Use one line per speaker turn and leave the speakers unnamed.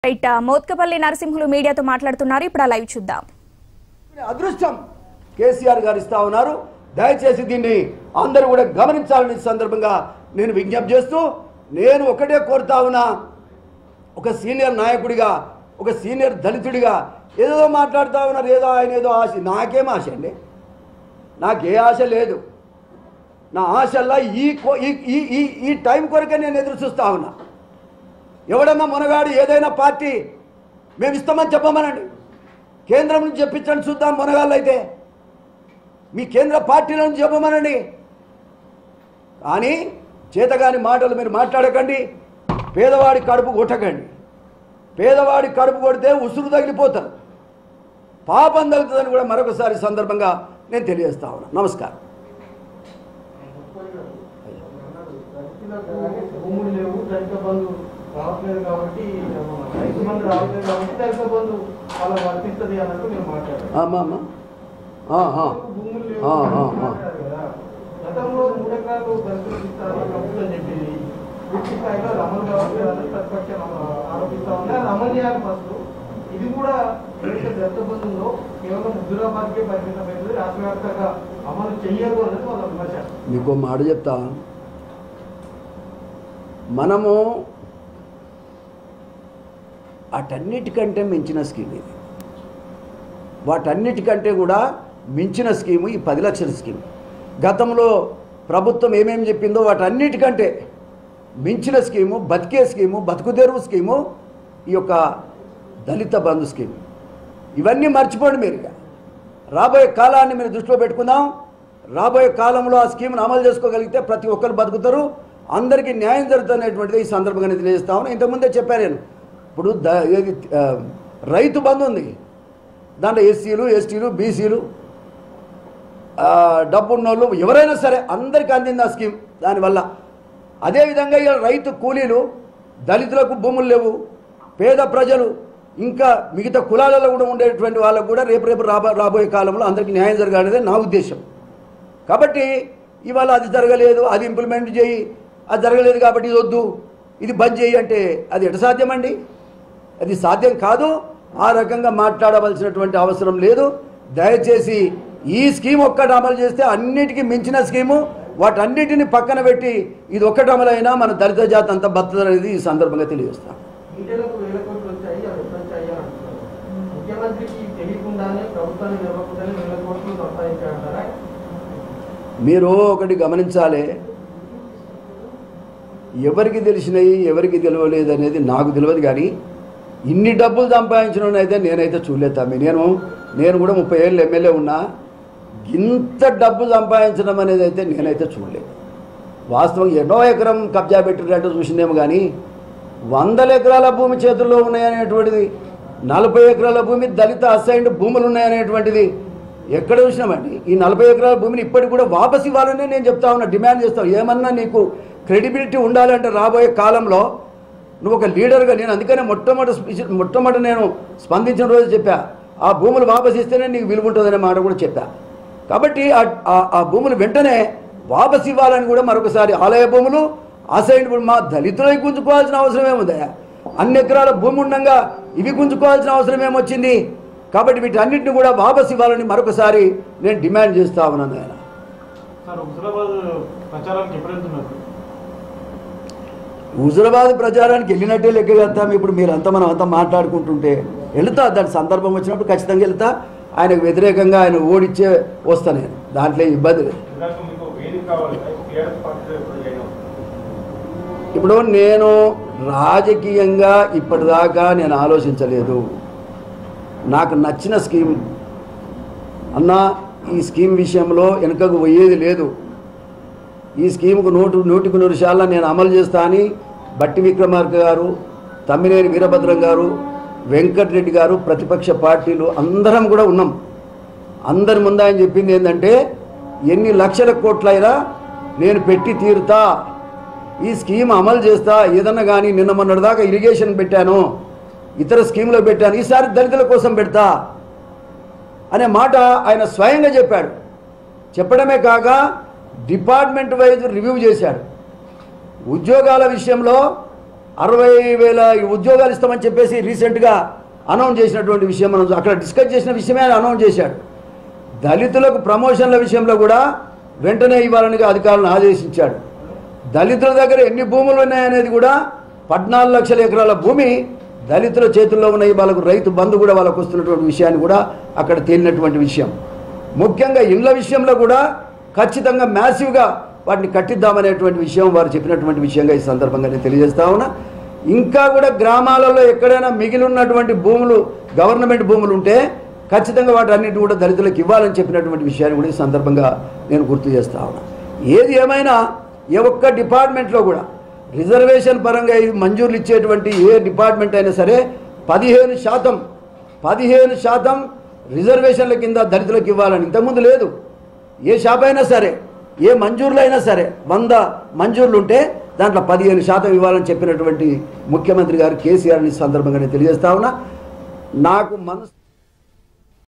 Right Mothkupalli Narasimhulu మీడియాతో మాట్లాడుతున్నారు. ఇప్పుడు లైవ్ చూద్దాం.
అదృష్టం కేసీఆర్ గారు ఇస్తా ఉన్నారు. దయచేసి దీన్ని అందరూ కూడా గమనించాలని సందర్భంగా నేను విజ్ఞప్తి చేస్తూ నేను ఒకటే కోరుతా ఉన్నా, ఒక సీనియర్ నాయకుడిగా, ఒక సీనియర్ దళితుడిగా ఏదో మాట్లాడుతూ ఉన్నారు, ఏదో ఆయన ఏదో ఆశ. నాకేం ఆశ అండి? నాకే ఆశ లేదు. నా ఆశల్లా ఈ టైం కొరకే నేను ఎదురు చూస్తూ ఉన్నా. ఎవడన్నా మునగాడు ఏదైనా పార్టీ మేము ఇస్తామని చెప్పమనండి, కేంద్రం నుంచి చెప్పించండి చూద్దాం. మునగాళ్ళు అయితే మీ కేంద్ర పార్టీల నుంచి చెప్పమనండి. కానీ చేతగాని మాటలు మీరు మాట్లాడకండి. పేదవాడి కడుపు కొట్టకండి. పేదవాడి కడుపు కొడితే ఉసురు తగిలిపోతారు, పాపం తగులుతుందని కూడా మరొకసారి సందర్భంగా నేను తెలియజేస్తా ఉన్నా. నమస్కారం.
రావట్లేదు కాబట్టి రైతు బంధు రావట్లేదు కాబట్టి దళిత బంధు అలా వర్తిస్తుంది అన్నట్టు మీరు మాట్లాడారు. గతంలో 3 ఎకరాలు దళితులకు ఇస్తారని ప్రభుత్వం చెప్పింది. పూర్తి స్థాయిలో అమలు కావట్లేదని ప్రతిపక్షం ఆరోపిస్తా ఉంది. అది అమలు చేయాలి ఫస్ట్. ఇది కూడా ఏదైతే దళిత బంధు ఉందో కేవలం హుజూరాబాద్కే పరిమితమైంది, రాష్ట్ర వ్యాప్తంగా అమలు చెయ్యదు అనేది వాళ్ళ విమర్శ.
మీకు మాట చెప్తా, మనము వాటన్నిటికంటే మించిన స్కీమ్ ఇది. వాటన్నిటికంటే కూడా మించిన స్కీము ఈ 10 లక్షల స్కీమ్. గతంలో ప్రభుత్వం ఏమేమి చెప్పిందో వాటన్నిటికంటే మించిన స్కీము, బతికే స్కీము, బతుకుదెరువు స్కీము ఈ యొక్క దళిత బంధు స్కీమ్. ఇవన్నీ మర్చిపోండి మీరు. రాబోయే కాలాన్ని మీరు దృష్టిలో పెట్టుకుందాం. రాబోయే కాలంలో ఆ స్కీమ్ను అమలు చేసుకోగలిగితే ప్రతి ఒక్కరు బతుకుతారు, అందరికీ న్యాయం జరుగుతున్నటువంటిది ఈ సందర్భంగా తెలియజేస్తా ఉన్నాను. ఇంతకుముందే చెప్పాను నేను. ఇప్పుడు రైతు బంధు ఉంది, దాంట్లో ఎస్సీలు, ఎస్టీలు, బీసీలు, డబ్బున్నోళ్ళు ఎవరైనా సరే అందరికీ అందింది ఆ స్కీమ్ దానివల్ల. అదేవిధంగా ఇలా రైతు కూలీలు, దళితులకు భూములు లేవు, పేద ప్రజలు, ఇంకా మిగతా కులాలలో కూడా ఉండేటువంటి వాళ్ళకు కూడా రేపు రాబోయే కాలంలో అందరికీ న్యాయం జరగాలనేదే నా ఉద్దేశం. కాబట్టి ఇవాళ అది జరగలేదు, అది ఇంప్లిమెంట్ చేయి, అది జరగలేదు కాబట్టి ఇది వద్దు, ఇది బంద్ చేయి అంటే అది ఎట సాధ్యమండి? అది సాధ్యం కాదు. ఆ రకంగా మాట్లాడవలసినటువంటి అవసరం లేదు. దయచేసి ఈ స్కీమ్ ఒక్కటి అమలు చేస్తే అన్నిటికీ మించిన స్కీము, వాటన్నిటిని పక్కన పెట్టి ఇది ఒక్కటి అమలైనా మన దళిత జాతి అంతా బతుకుతుంది అనేది ఈ సందర్భంగా తెలియజేస్తాం. మీరు ఒకటి గమనించాలి, ఎవరికి తెలిసినాయి ఎవరికి తెలియలేదు అనేది నాకు తెలియదు. కానీ ఇన్ని డబ్బులు సంపాదించడం అయితే నేనైతే చూడలేదు తమ్మి. నేను కూడా 30 ఏళ్ళు ఎమ్మెల్యే ఉన్నా, ఇంత డబ్బు సంపాదించడం అనేది అయితే నేనైతే చూడలేదు. వాస్తవంగా ఎన్నో ఎకరం కబ్జా పెట్టినట్టు చూసిందేమో, కానీ 100 ఎకరాల భూమి చేతుల్లో ఉన్నాయనేటువంటిది, 40 ఎకరాల భూమి దళిత అసైన్డ్ భూములు ఉన్నాయనేటువంటిది ఎక్కడ చూసినామండి? ఈ 40 ఎకరాల భూమిని ఇప్పటికి కూడా వాపసు ఇవ్వాలని నేను చెప్తా ఉన్నా, డిమాండ్ చేస్తాను. ఏమన్నా నీకు క్రెడిబిలిటీ ఉండాలంటే రాబోయే కాలంలో నువ్వు ఒక లీడర్గా, నేను అందుకనే మొట్టమొదటి నేను స్పందించిన రోజు చెప్పా, ఆ భూములు వాపసు ఇస్తేనే నీకు విలువ ఉంటుందనే మాట కూడా చెప్పా. కాబట్టి ఆ భూములు వెంటనే వాపసు ఇవ్వాలని కూడా మరొకసారి, ఆలయ భూములు, అసైన్డ్ భూములు మా దళితులకి గుంజుకోవాల్సిన అవసరం ఏముందా? అన్ని ఎకరాల భూమి ఉండగా ఇవి గుంజుకోవాల్సిన అవసరం ఏమొచ్చింది? కాబట్టి వీటన్నిటిని కూడా వాపసు ఇవ్వాలని మరొకసారి నేను డిమాండ్ చేస్తా ఉన్నాను. ఆయన హుజూరాబాద్ ప్రచారానికి వెళ్ళినట్టే లెక్క వెళ్తాం. ఇప్పుడు మీరంతా మనం అంతా మాట్లాడుకుంటుంటే వెళుతా, దాని సందర్భం వచ్చినప్పుడు ఖచ్చితంగా వెళ్తా. ఆయనకు వ్యతిరేకంగా ఆయన ఓడిచ్చే వస్తా, నేను దాంట్లో ఇబ్బంది లేదు. ఇప్పుడు నేను రాజకీయంగా ఇప్పటిదాకా నేను ఆలోచించలేదు. నాకు నచ్చిన స్కీమ్ అన్నా, ఈ స్కీమ్ విషయంలో వెనుకకు పోయేది లేదు. ఈ స్కీముకు 100% నేను అమలు చేస్తా అని బట్టి విక్రమార్క గారు, తమ్మినేని వీరభద్రం గారు, వెంకటరెడ్డి గారు, ప్రతిపక్ష పార్టీలు అందరం కూడా ఉన్నాం. అందరి ముందు ఆయన చెప్పింది ఏంటంటే, ఎన్ని లక్షల కోట్లైనా నేను పెట్టి తీరుతా, ఈ స్కీమ్ అమలు చేస్తా. ఏదన్నా కానీ నిన్న మొన్నటిదాకా ఇరిగేషన్ పెట్టాను, ఇతర స్కీములో పెట్టాను, ఈసారి దళితుల కోసం పెడతా అనే మాట ఆయన స్వయంగా చెప్పాడు. చెప్పడమే కాక డిపార్ట్మెంట్ వైజ్ రివ్యూ చేశాడు. ఉద్యోగాల విషయంలో 60,000 ఉద్యోగాలు ఇస్తామని చెప్పేసి రీసెంట్గా అనౌన్స్ చేసినటువంటి విషయం మనం అక్కడ డిస్కస్ చేసిన విషయమే ఆయన అనౌన్స్ చేశాడు. దళితులకు ప్రమోషన్ల విషయంలో కూడా వెంటనే ఇవ్వాలని అధికారులను ఆదేశించాడు. దళితుల దగ్గర ఎన్ని భూములు ఉన్నాయనేది కూడా 14 లక్షల ఎకరాల భూమి దళితుల చేతుల్లో ఉన్నాయి. వాళ్ళకు రైతు బంధు కూడా వాళ్ళకు వస్తున్నటువంటి విషయాన్ని కూడా అక్కడ తేలినటువంటి విషయం. ముఖ్యంగా ఇళ్ల విషయంలో కూడా ఖచ్చితంగా మ్యాసివ్గా వాటిని కట్టిద్దామనేటువంటి విషయం వారు చెప్పినటువంటి విషయంగా ఈ సందర్భంగా నేను తెలియజేస్తా ఉన్నా. ఇంకా కూడా గ్రామాలలో ఎక్కడైనా మిగిలి ఉన్నటువంటి భూములు గవర్నమెంట్ భూములు ఉంటే ఖచ్చితంగా వాటి అన్నింటి కూడా దళితులకు ఇవ్వాలని చెప్పినటువంటి విషయాన్ని కూడా ఈ సందర్భంగా నేను గుర్తు చేస్తా ఉన్నా. ఏది ఏమైనా ఏ ఒక్క డిపార్ట్మెంట్లో కూడా రిజర్వేషన్ పరంగా మంజూరులు ఇచ్చేటువంటి ఏ డిపార్ట్మెంట్ అయినా సరే 15% రిజర్వేషన్ల కింద దళితులకు ఇవ్వాలని ఇంతకుముందు లేదు. ఏ షాప్ అయినా సరే ఏ మంజూరులు అయినా సరే 100 మంజూరులు ఉంటే దాంట్లో 15% ఇవ్వాలని చెప్పినటువంటి ముఖ్యమంత్రి గారు కేసీఆర్ ఈ సందర్భంగా నేను తెలియజేస్తా ఉన్నా. నాకు మనసు